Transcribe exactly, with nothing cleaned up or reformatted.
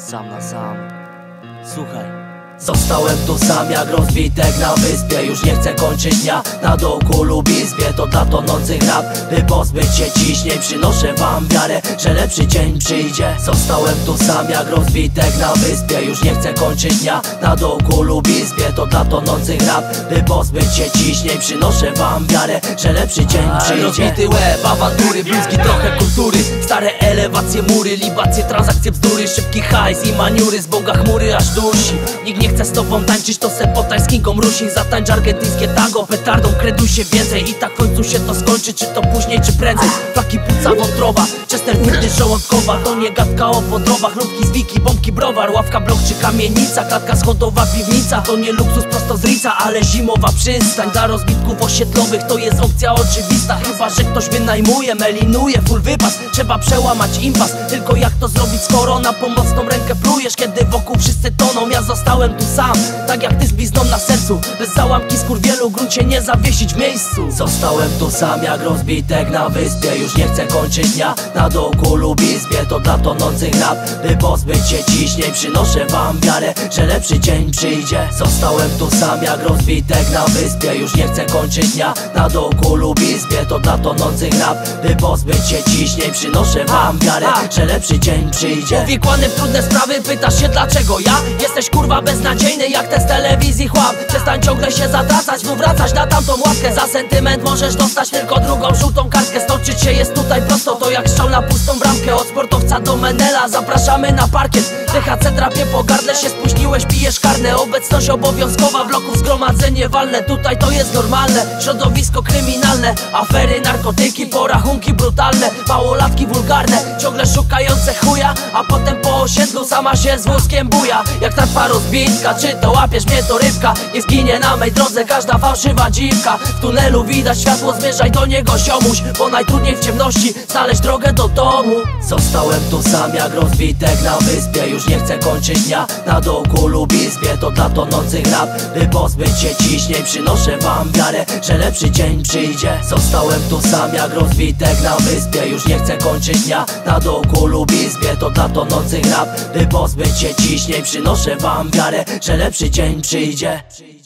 sam na sam. Słuchaj. Zostałem tu sam jak rozbitek na wyspie. Już nie chcę kończyć dnia na dołku lub izbie. To dla tonących rap, by pozbyć się ciśnień. Przynoszę wam wiarę, że lepszy dzień przyjdzie. Zostałem tu sam jak rozbitek na wyspie. Już nie chcę kończyć dnia na dołku lub izbie. To dla tonących rap, by pozbyć się ciśnień. Przynoszę wam wiarę, że lepszy dzień przyjdzie. Rozbity łeb, awantury, bluzki, trochę kultury. Stare elewacje, mury, libacje, transakcje, bzdury. Szybki hajs i maniury, z Boga chmury aż dusi. Nikt nie chce z tobą tańczyć, to se potań z Kingą Rusin. Zatańcz argentyńskie tango, petardą kreduj się więcej. I tak w końcu się to skończy, czy to później, czy prędzej. Flaki, płuca, wątroba, Chester twardy, żołądkowa. To nie gadka o wątrobach, lubki z wiki, bombki, browar. Ławka, blok czy kamienica, klatka schodowa, piwnica. To nie luksus prosto z rica, ale zimowa przystań. Dla rozbitków osiedlowych to jest opcja oczywista. Chyba że ktoś wynajmuje, melinuje, full wypas. Trzeba przełamać impas, tylko jak to zrobić, skoro na pomocną rękę plujesz, kiedy wokół wszyscy toną. Ja zostałem tu sam, tak jak ty z blizną na sercu. Bez załamki skurwielu, gruncie nie zawiesić w miejscu. Zostałem tu sam jak rozbitek na wyspie. Już nie chcę kończyć dnia na dołku lub izbie. To dla tonących rap, by pozbyć się ciśnień. Przynoszę wam wiarę, że lepszy dzień przyjdzie. Zostałem tu sam jak rozbitek na wyspie. Już nie chcę kończyć dnia na dołku lub izbie. To dla tonących rap, by pozbyć się ciśnień. Przynoszę wam wiarę, że lepszy dzień przyjdzie. Uwikłany w trudne sprawy, pytasz się dlaczego ja? Jesteś kurwa beznadziejny jak te z telewizji chłap. Przestań ciągle się zatracać, znów wracać na tamtą ławkę. Za sentyment możesz dostać tylko drugą żółtą kartkę. Stoczyć się jest tutaj prosto, to jak strzał na pustą bramkę. Od sportowca do Menela zapraszamy na parkiet. T H C drapie po gardle, się spóźniłeś, pijesz karne. Obecność obowiązkowa, bloków zgromadzenie walne. Tutaj to jest normalne, środowisko kryminalne. Afery, narkotyki, porachunki brutalne. Małolatki wulgarne, ciągle szukające chuja. A potem po osiedlu sama się z wózkiem buja. Jak tarpa rozbitka, czy to łapiesz mnie to rybka. Nie zginie na mej drodze każda fałszywa dziwka. W tunelu widać światło, zmierzaj do niego ziomuś. Bo najtrudniej w ciemności znaleźć drogę do domu. Zostałem tu sam jak rozbitek na wyspie. Już nie chcę kończyć dnia na dołku lub izbie. To dla tonących rap, by pozbyć się ciśnień. Przynoszę wam wiarę, że lepszy dzień przyjdzie. Zostałem tu sam jak rozbitek na wyspie. Już nie chcę kończyć dnia na dołku lub izbie. To dla tonących rap, by pozbyć się ciśnień. Przynoszę wam wiarę, że lepszy dzień przyjdzie.